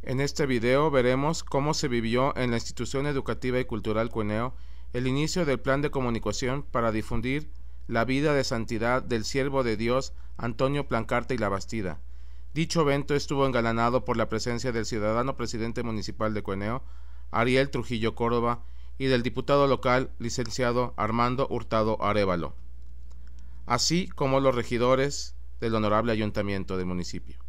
En este video veremos cómo se vivió en la Institución Educativa y Cultural Cueneo el inicio del plan de comunicación para difundir la vida de santidad del siervo de Dios Antonio Plancarte y Labastida. Dicho evento estuvo engalanado por la presencia del ciudadano presidente municipal de Cueneo, Ariel Trujillo Córdoba, y del diputado local, licenciado Armando Hurtado Arévalo, así como los regidores del honorable ayuntamiento del municipio.